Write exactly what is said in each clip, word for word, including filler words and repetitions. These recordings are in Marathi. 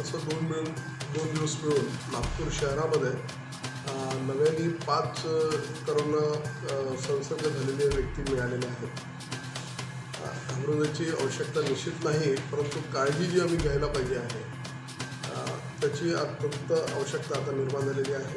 असं दोन मिळून दोन दिवस मिळून नागपूर शहरामध्ये नव्याने पाच करोना संसर्ग झालेले व्यक्ती मिळालेले आहेत. घाबरण्याची आवश्यकता निश्चित नाही, परंतु काळजी जी आम्ही घ्यायला पाहिजे आहे त्याची अत्यंत आवश्यकता आता निर्माण झालेली आहे.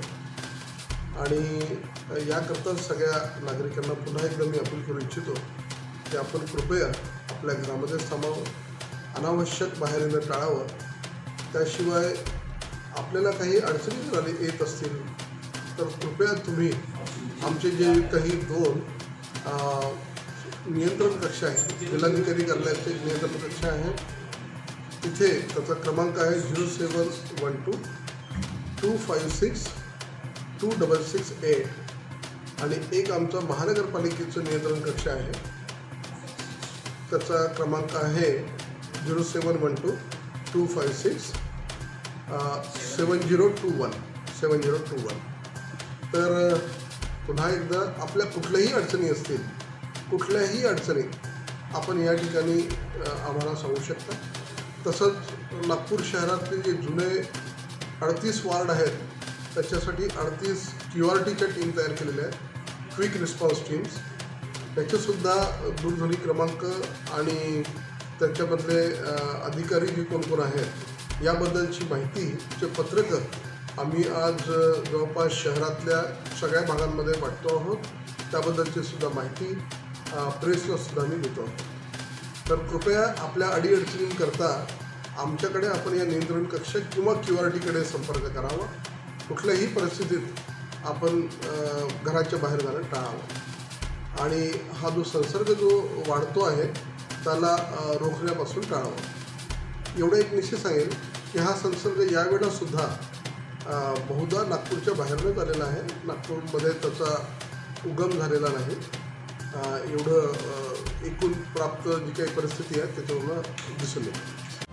आणि याकरता सगळ्या नागरिकांना पुन्हा एकदा मी अपील करू इच्छितो की आपण कृपया आपल्या घरामध्येच थांबावं, अनावश्यक बाहेर येणं टाळावं. त्याशिवाय आपल्याला काही अडचणी जर येत असतील तर कृपया तुम्ही आमचे जे काही दोन नियंत्रण कक्ष आहेत, जिल्हाधिकारी कार्यालयाचे नियंत्रण कक्ष आहे, तिथे त्याचा क्रमांक आहे zero seven one two two five six two double six eight आणि एक आमचा महानगरपालिकेचं नियंत्रण कक्ष आहे, त्याचा क्रमांक आहे zero seven one two two five six seven zero two one seven zero two one. तर पुन्हा एकदा आपल्या कुठल्याही अडचणी असतील, कुठल्याही अडचणी आपण या ठिकाणी आम्हाला सांगू शकता. तसंच नागपूर शहरातले जे जुने अडतीस वार्ड आहेत त्याच्यासाठी अडतीस क्यू आर टीच्या टीम तयार केलेल्या आहेत, क्विक रिस्पॉन्स टीम्स. त्याचेसुद्धा दूरध्वनी क्रमांक आणि त्याच्यामधले अधिकारी जे कोण कोण आहेत याबद्दलची माहितीचे पत्रकं आम्ही आज जवळपास शहरातल्या सगळ्या भागांमध्ये वाटतो आहोत. त्याबद्दलची सुद्धा माहिती प्रेसला सुद्धा आम्ही देतो आहोत. तर कृपया आपल्या अडीअडचणींकरता आमच्याकडे आपण या नियंत्रण कक्ष किंवा क्यू आर टीकडे संपर्क करावा. कुठल्याही परिस्थितीत आपण घराच्या बाहेर जाणं टाळावं आणि हा जो संसर्ग जो वाढतो आहे त्याला रोखण्यापासून टाळावं. एवढं एक निश्चित सांगेल की हा संसर्ग यावेळेलासुद्धा बहुधा नागपूरच्या बाहेरनंच आलेला आहे, नागपूरमध्ये त्याचा उगम झालेला नाही. एवढं एकूण प्राप्त जी काही परिस्थिती आहे त्याच्यावरून दिसून येते.